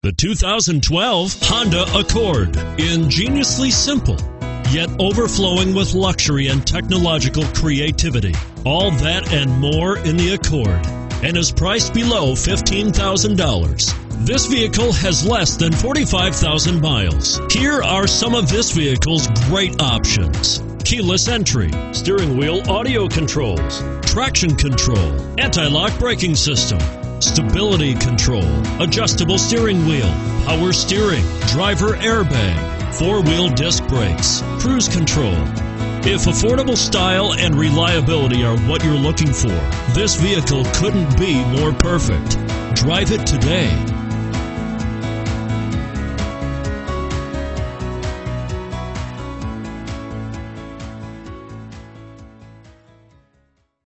The 2012 Honda Accord. Ingeniously simple, yet overflowing with luxury and technological creativity. All that and more in the Accord, and is priced below $15,000. This vehicle has less than 45,000 miles. Here are some of this vehicle's great options: keyless entry, steering wheel audio controls, traction control, anti-lock braking system, stability control, adjustable steering wheel, power steering, driver airbag, four-wheel disc brakes, cruise control. If affordable style and reliability are what you're looking for, this vehicle couldn't be more perfect. Drive it today.